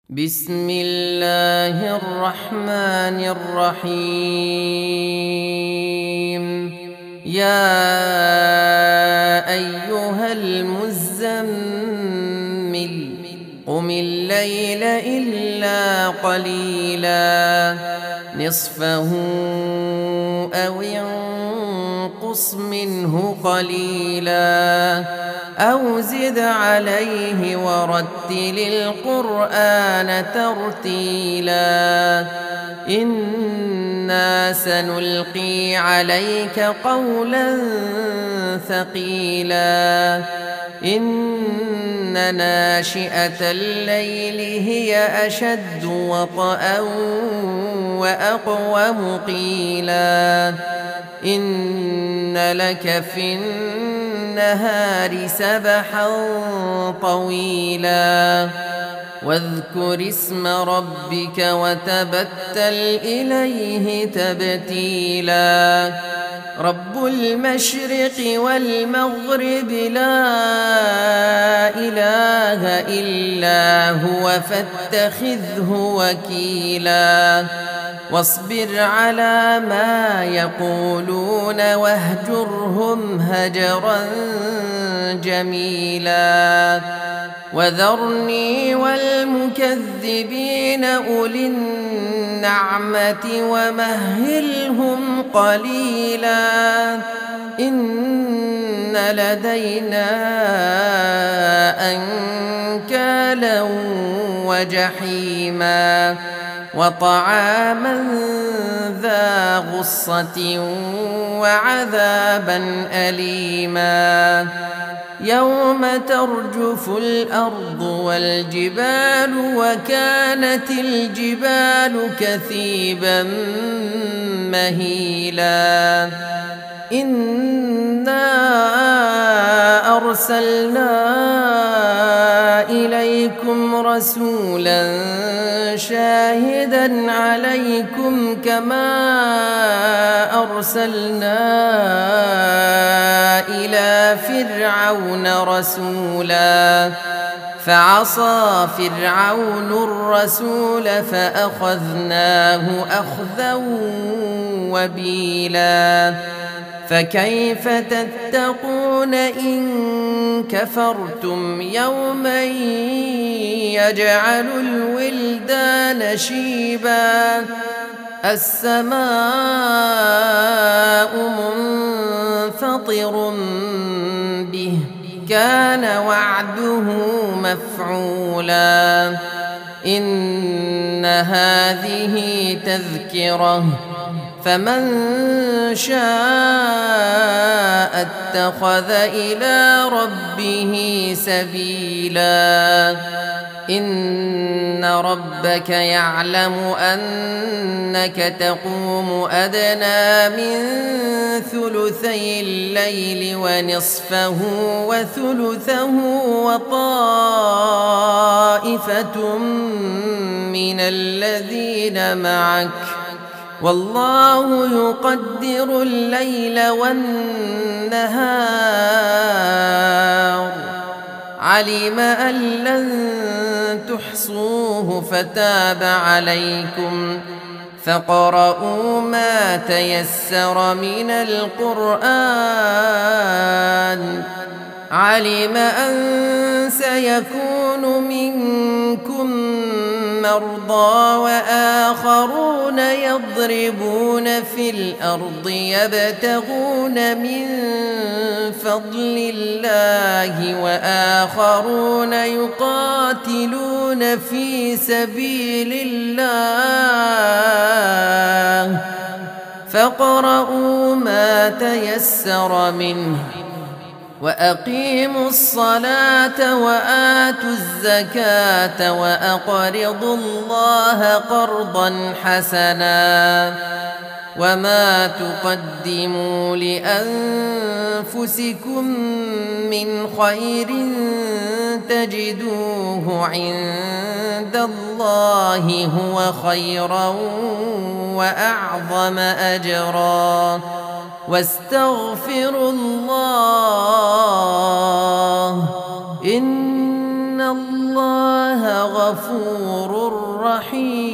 بسم الله الرحمن الرحيم. يا أيها المزمل قم الليل إلا قليلا نصفه أو انقص منه قليلا أو زد عليه ورتل القرآن ترتيلا إنا سنلقي عليك قولا ثقيلا إن ناشئة الليل هي أشد وطئا وأقوم قيلا إن لك في النهار سبحا طويلا واذكر اسم ربك وتبتل إليه تبتيلا رب المشرق والمغرب لا إله إلا هو فاتخذه وكيلا واصبر على ما يقولون واهجرهم هجرا جميلا وذرني والمكذبين أولي النعمة ومهلهم قليلا إن لدينا أنكالا وجحيما وطعاما ذا غصة وعذابا أليما يوم ترجف الأرض والجبال وكانت الجبال كثيبا مهيلا إنا أرسلنا إليكم رسولا شاهدا عليكم كما أرسلنا إلى فرعون رسولا فعصى فرعون الرسول فأخذناه أخذا وبيلا فكيف تتقون إن كفرتم يوما يجعل الولدان شيبا السماء منفطر به كان وعده مفعولا إن هذه تذكرة فمن شاء اتخذ إلى ربه سبيلا إن ربك يعلم أنك تقوم أدنى من ثلثي الليل ونصفه وثلثه وطائفة من الذين معك والله يقدر الليل والنهار علم أن لن تحصوه فتاب عليكم فاقرؤوا ما تيسر من القرآن علم أن سيكون منكم مرضى وآخرون يضربون في الأرض يبتغون من فضل الله وآخرون يقاتلون في سبيل الله فاقرؤوا ما تيسر منه وأقيموا الصلاة وآتوا الزكاة وأقرضوا الله قرضا حسنا وما تقدموا لأنفسكم من خير تجدوه عند الله هو خيرا وأعظم أجرا واستغفروا الله إن الله الله غفور رحيم.